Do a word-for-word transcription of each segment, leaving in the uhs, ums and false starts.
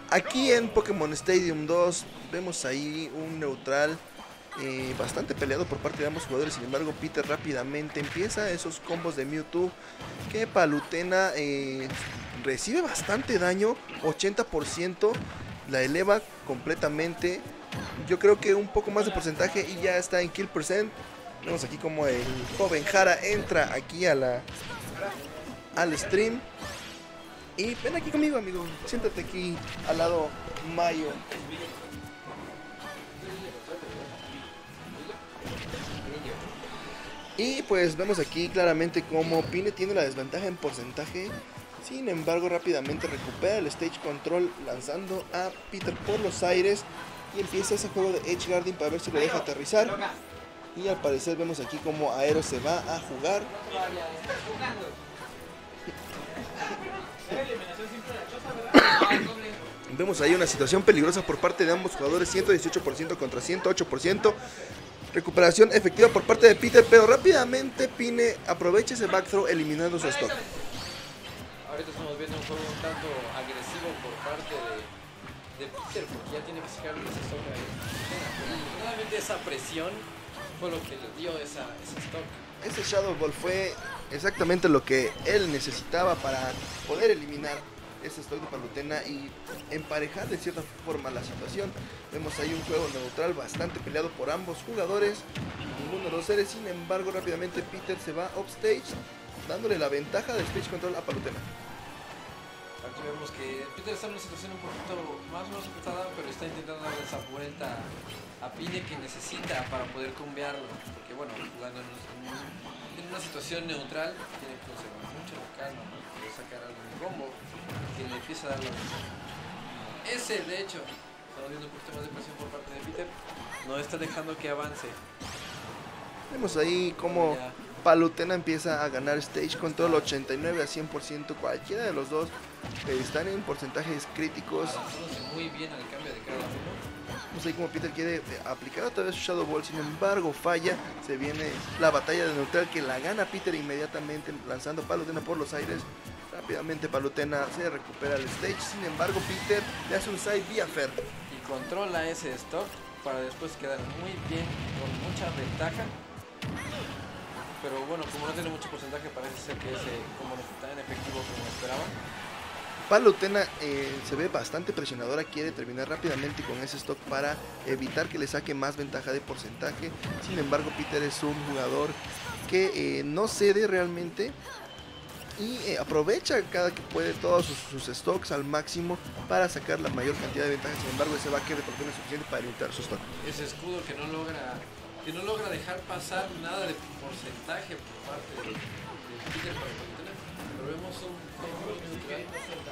Aquí en Pokémon Stadium dos vemos ahí un neutral eh, bastante peleado por parte de ambos jugadores. Sin embargo, Peter rápidamente empieza esos combos de Mewtwo que Palutena eh, recibe bastante daño, ochenta por ciento, la eleva completamente. Yo creo que un poco más de porcentaje y ya está en kill percent. Vemos aquí como el joven Jara entra aquí a la al stream. Y ven aquí conmigo, amigo. Siéntate aquí al lado Mayo. Y pues vemos aquí claramente como Pine tiene la desventaja en porcentaje. Sin embargo, rápidamente recupera el stage control lanzando a Peter por los aires. Y empieza ese juego de Edge Guarding para ver si lo deja aterrizar. Y al parecer vemos aquí como Aero se va a jugar. Vemos ahí una situación peligrosa por parte de ambos jugadores, ciento dieciocho por ciento contra ciento ocho por ciento. Recuperación efectiva por parte de Peter, pero rápidamente Pine aprovecha ese back throw eliminando su stock. Ahorita estamos viendo un juego un tanto agresivo por parte de, de Peter, porque ya tiene que sacar ese stock ahí. Nuevamente esa presión fue lo que le dio esa, esa stock. Ese Shadow Ball fue exactamente lo que él necesitaba para poder eliminar ese stock de Palutena y emparejar de cierta forma la situación. Vemos ahí un juego neutral bastante peleado por ambos jugadores, ninguno de los seres. Sin embargo, rápidamente Peter se va upstage, dándole la ventaja de stage control a Palutena. Aquí vemos que Peter está en una situación un poquito más o menos apretada, pero está intentando darle esa vuelta a Pine que necesita para poder cambiarlo, porque bueno, jugando en, en una situación neutral tiene que conservar mucho la calma, ¿no? Quiere sacar algo de combo que le empieza a dar la presión. Ese, de hecho, estamos viendo un poquito más de presión por parte de Peter, no está dejando que avance. Vemos ahí como Palutena empieza a ganar stage control ochenta y nueve a cien por ciento. Cualquiera de los dos que están en porcentajes críticos. Adaptándose muy bien al cambio de cada uno. Vemos ahí como Peter quiere aplicar otra vez su Shadow Ball, sin embargo falla. Se viene la batalla de neutral que la gana Peter inmediatamente lanzando Palutena por los aires. Rápidamente Palutena se recupera el stage, sin embargo Peter le hace un side vía Fer. Y controla ese stock para después quedar muy bien, con mucha ventaja. Pero bueno, como no tiene mucho porcentaje, parece ser que ese como no fue tan efectivo como esperaba. Palutena eh, se ve bastante presionadora, quiere terminar rápidamente con ese stock para evitar que le saque más ventaja de porcentaje. Sin embargo, Peter es un jugador que eh, no cede realmente y eh, aprovecha cada que puede todos sus, sus stocks al máximo para sacar la mayor cantidad de ventajas. Sin embargo, ese baque de Palutena es suficiente para limitar su stock. Ese escudo que no logra que no logra dejar pasar nada de porcentaje por parte de, de Peter para Palutena. Pero vemos un juego muy neutral.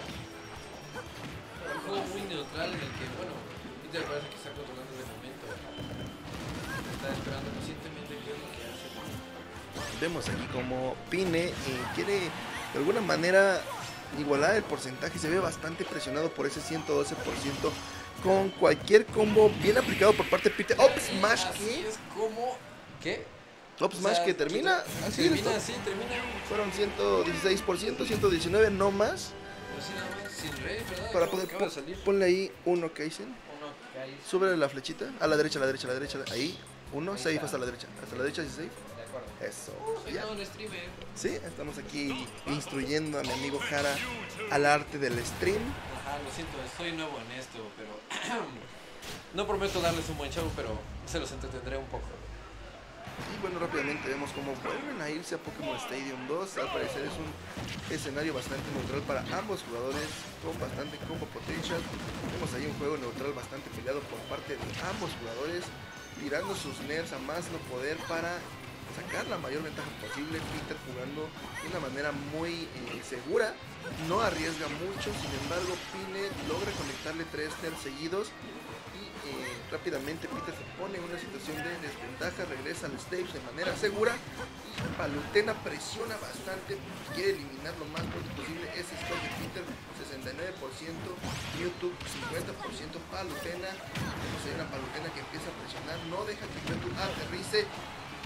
Un juego muy neutral en el que, bueno, Peter parece que está controlando de momento. Está esperando pacientemente qué es lo que hace. Vemos aquí como Pine eh, quiere de alguna manera igualar el porcentaje. Se ve bastante presionado por ese ciento doce por ciento con cualquier combo bien aplicado por parte de Peter. Up Smash, ¿qué? Es como... ¿Qué? Up Smash, o sea, que termina así. Termina así, termina. Fueron ciento dieciséis por ciento, ciento diecinueve, no más. Así nada más, sin rey, ¿verdad? Para poder po salir. Ponle ahí uno Kaizen. Uno Kaizen. Súbele la flechita. A la derecha, a la derecha, a la derecha. Ahí. Uno, ahí safe hasta la derecha. Hasta la derecha, sí, safe. De acuerdo. Eso. Soy todo un streamer. Sí, estamos aquí instruyendo a mi amigo Jara al arte del stream. Ajá, lo siento, estoy nuevo en esto, pero no prometo darles un buen show, pero se los entretendré un poco. Y bueno, rápidamente vemos cómo vuelven a irse a Pokémon Stadium dos. Al parecer es un escenario bastante neutral para ambos jugadores, con bastante combo potential. Vemos ahí un juego neutral bastante peleado por parte de ambos jugadores, tirando sus nerfs a más no poder para sacar la mayor ventaja posible. Peter jugando de una manera muy eh, segura, no arriesga mucho. Sin embargo, Pine logra conectarle tres nerfs seguidos y eh, rápidamente Peter se pone en una situación de desventaja, regresa al stage de manera segura y Palutena presiona bastante, quiere eliminar lo más pronto posible ese stock de Peter. Sesenta y nueve por ciento Mewtwo, cincuenta por ciento Palutena. Vemos ahí una Palutena que empieza a presionar, no deja que Mewtwo aterrice.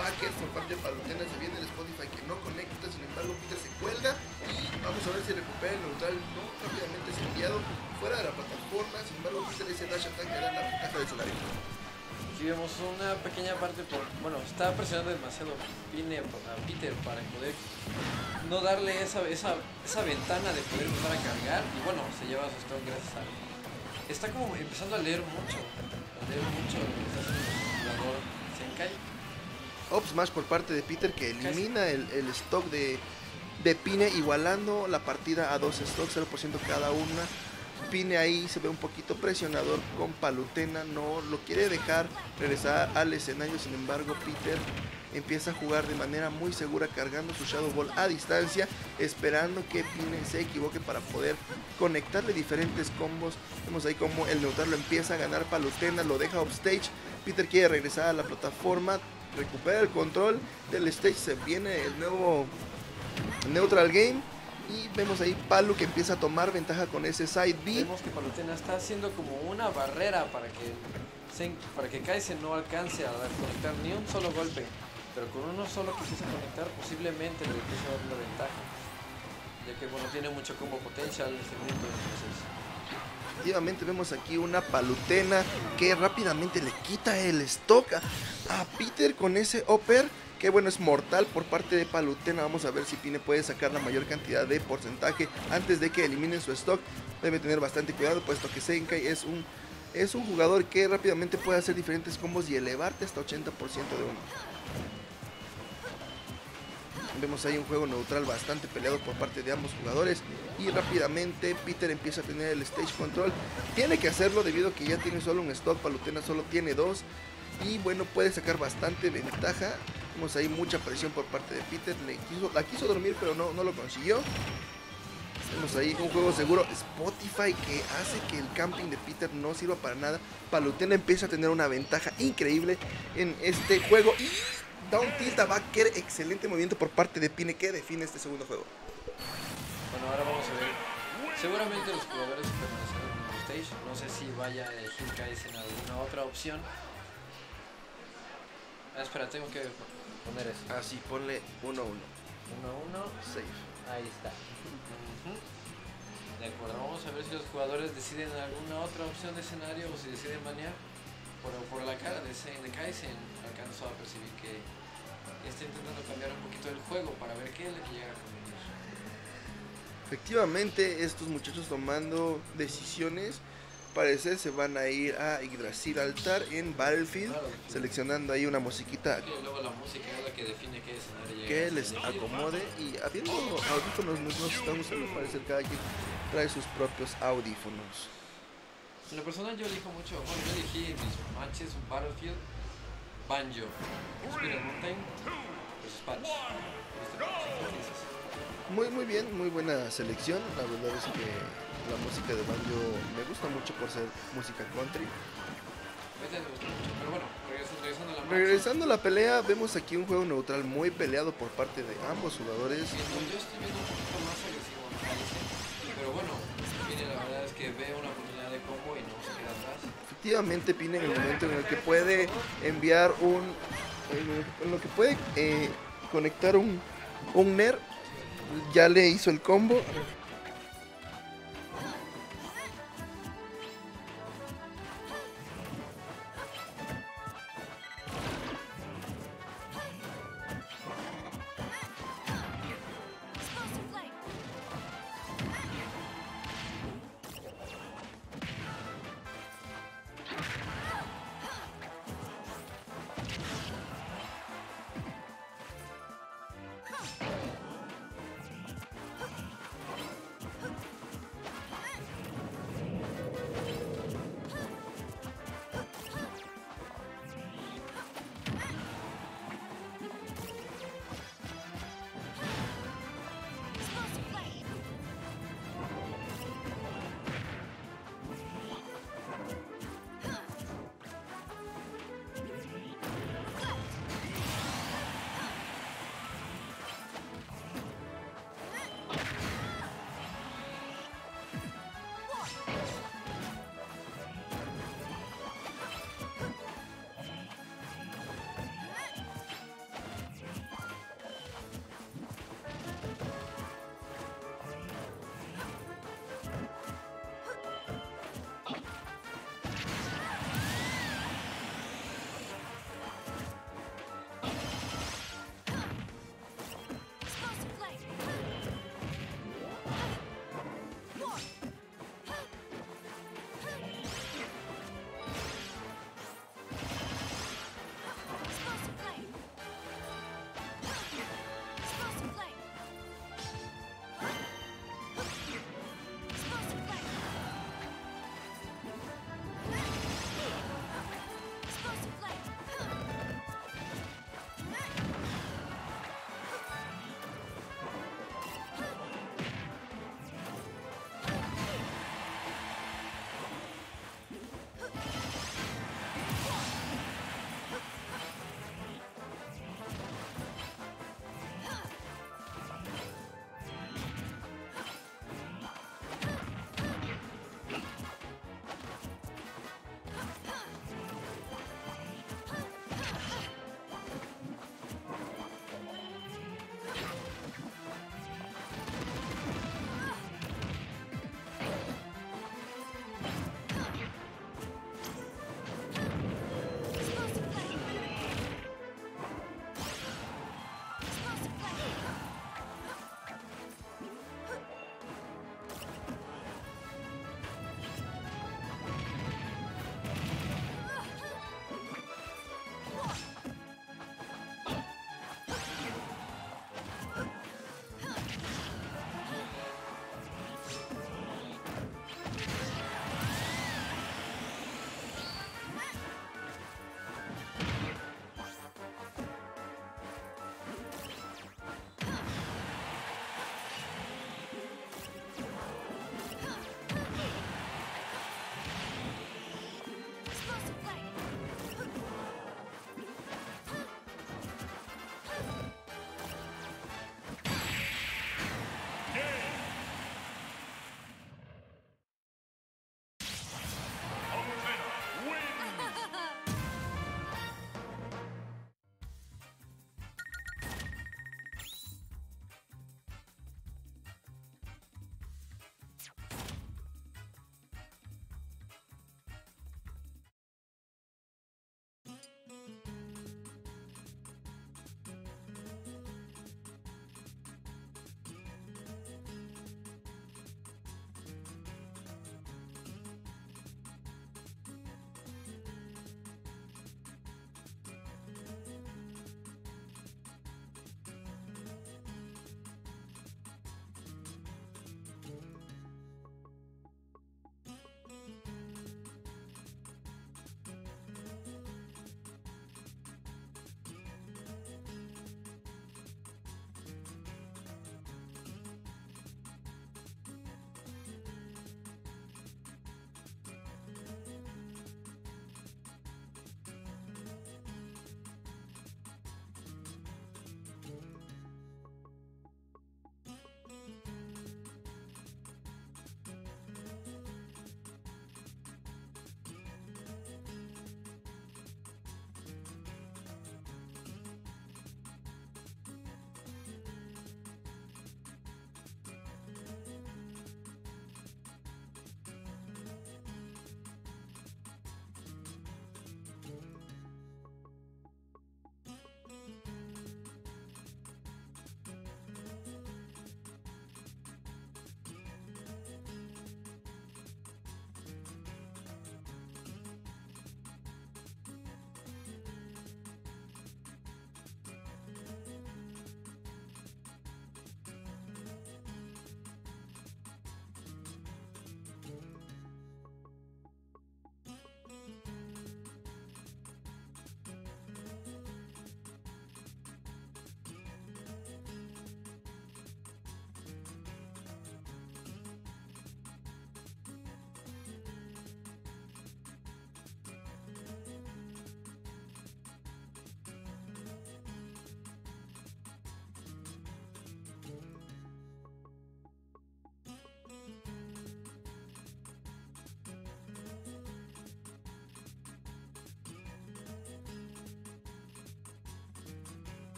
packets por parte de Palutena. Se viene el Spotify que no conecta, sin embargo Peter se cuelga y vamos a ver si recupera el neutral. No, rápidamente es enviado fuera de la plataforma, sin embargo Peter ese dash attack le da la ventaja de escenario. Aquí vemos una pequeña parte por, bueno, está presionando demasiado Pine a Peter para poder no darle esa, esa, esa ventana de poder empezar a cargar y bueno, se lleva su stock gracias a... Está como empezando a leer mucho, a leer mucho lo que está haciendo el jugador Zenkai. Up smash por parte de Peter que elimina el, el stock de, de Pine, igualando la partida a dos stocks, cero por ciento cada una. Pine ahí se ve un poquito presionador con Palutena, no lo quiere dejar regresar al escenario, sin embargo Peter empieza a jugar de manera muy segura cargando su Shadow Ball a distancia, esperando que Pine se equivoque para poder conectarle diferentes combos. Vemos ahí como el neutral lo empieza a ganar Palutena, lo deja offstage, Peter quiere regresar a la plataforma, recupera el control del stage, se viene el nuevo neutral game. Y vemos ahí Palu que empieza a tomar ventaja con ese side B. Vemos que Palutena está haciendo como una barrera para que, Zen, para que Kaizen no alcance a conectar ni un solo golpe. Pero con uno solo que empiece a conectar posiblemente le empiece a dar una ventaja. Ya que bueno, tiene mucho combo potencial en este momento. Entonces... Efectivamente vemos aquí una Palutena que rápidamente le quita el stock a, a Peter con ese upper. Que bueno, es mortal por parte de Palutena. Vamos a ver si Pine puede sacar la mayor cantidad de porcentaje antes de que eliminen su stock. Debe tener bastante cuidado, puesto que Zenkai es un, es un jugador que rápidamente puede hacer diferentes combos y elevarte hasta ochenta por ciento de uno. Vemos ahí un juego neutral bastante peleado por parte de ambos jugadores. Y rápidamente Peter empieza a tener el stage control. Tiene que hacerlo debido a que ya tiene solo un stock. Palutena solo tiene dos. Y bueno, puede sacar bastante ventaja. Vemos ahí mucha presión por parte de Peter. Le quiso, la quiso dormir, pero no, no lo consiguió. Vemos ahí un juego seguro. Spotify que hace que el camping de Peter no sirva para nada. Palutena empieza a tener una ventaja increíble en este juego. Y down tilt a backer. Excelente movimiento por parte de Pine que define este segundo juego. Bueno, ahora vamos a ver. Seguramente los jugadores permanecerán en el stage. No sé si vaya a elegir Kaizen alguna otra opción. Ah, espera, tengo que poner eso. Así, ponle uno uno. uno uno. Safe. Ahí está. Uh-huh. De acuerdo, vamos a ver si los jugadores deciden alguna otra opción de escenario o si deciden banear. Por, por la cara de, de Kaizen, alcanzó a percibir que está intentando cambiar un poquito el juego para ver qué es lo que llega a convenir. Efectivamente, estos muchachos tomando decisiones. Parece se van a ir a Yggdrasil Altar en Battlefield, claro, seleccionando ahí una musiquita sí, luego la música es la que define qué escenario que les acomode. Y habiendo audífonos nos, nos estamos usando, parece cada quien trae sus propios audífonos. En lo personal yo elijo mucho, bueno, yo elegí mis matches Battlefield, Banjo, Spirit Mountain, pues Spanish. Muy muy bien, muy buena selección. La verdad es que la música de Banjo me gusta mucho por ser música country. Pero bueno, regresando a la, regresando a la pelea, vemos aquí un juego neutral muy peleado por parte de ambos jugadores. Sí, yo estoy viendo un poquito más agresivo, me parece. Pero bueno, Pine la verdad es que ve una oportunidad de combo y no se queda atrás. Efectivamente, Pine en el momento en el que puede enviar un... En lo que puede eh, conectar un, un N E R, ya le hizo el combo.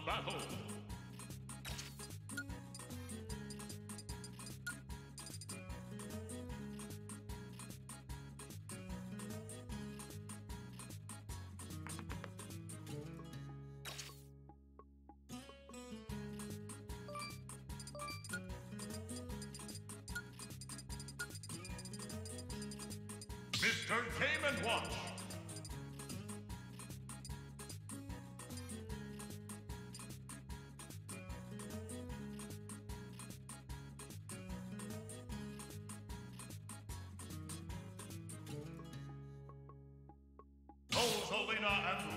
battle. Mister Game and Watch. Rosalina and